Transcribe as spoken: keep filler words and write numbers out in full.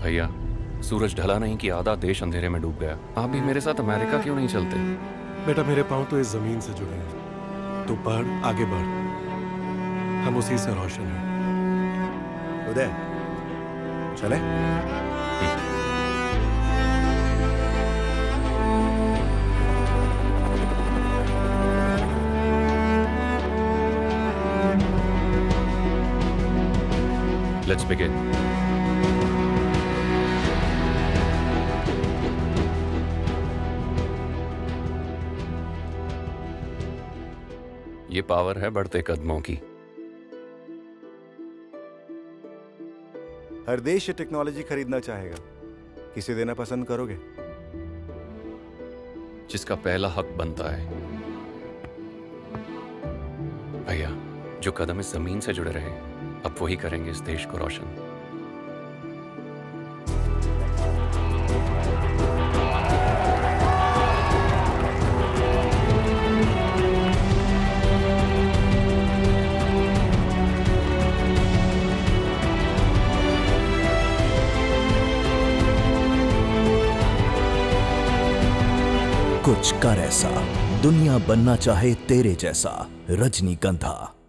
भैया, सूरज ढला नहीं कि आधा देश अंधेरे में डूब गया। आप भी मेरे साथ अमेरिका क्यों नहीं चलते? बेटा, मेरे पाँव तो इस जमीन से जुड़े हैं। तू बढ़, आगे बढ़, हम उसी से रोशन हैं। उदय, चले? Let's begin. ये पावर है बढ़ते कदमों की। हर देश ये टेक्नोलॉजी खरीदना चाहेगा। किसे देना पसंद करोगे? जिसका पहला हक बनता है। भैया, जो कदम इस जमीन से जुड़े रहे, अब वही करेंगे इस देश को रोशन। कुछ कर ऐसा दुनिया बनना चाहे तेरे जैसा। रजनीगंधा।